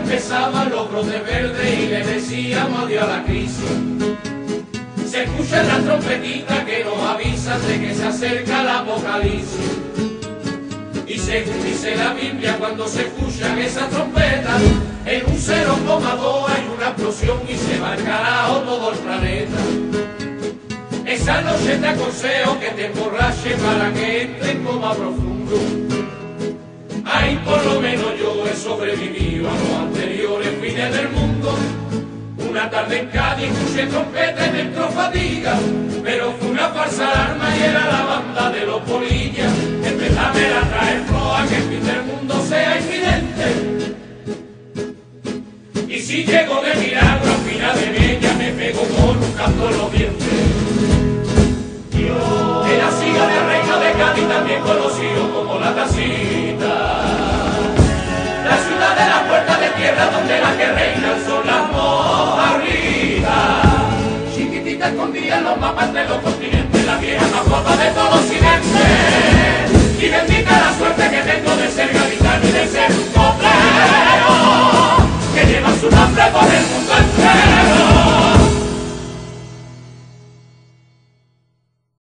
empezaban los brotes verdes y le decíamos adiós a la crisis. Se escuchan las trompetitas que nos avisan de que se acerca el apocalipsis. Y según dice la Biblia, cuando se escuchan esas trompetas, en un 0,2 hay una explosión y se va al carajo todo el planeta. Esa noche te aconsejo que te emborraches para que entre en coma profundo. Ay, por lo menos yo he sobrevivido a los anteriores fines del mundo. Una tarde en Cádiz escuché trompeta y me entró fatiga, pero fue una falsa alarma y era la banda de los polillas. En verdad me la trae floja que el fin del mundo sea inminente. Y si llego de milagro a final de bella me pego con un canto en los dientes. En la siga de Reina de Cádiz, también conocido como la Tacita, la ciudad de la puerta de tierra donde las que reinan son las mojarritas. Chiquitita escondida en los mapas de los continentes, la vieja más guapa de todo Occidente. Y bendita la suerte que tengo de ser gaditana.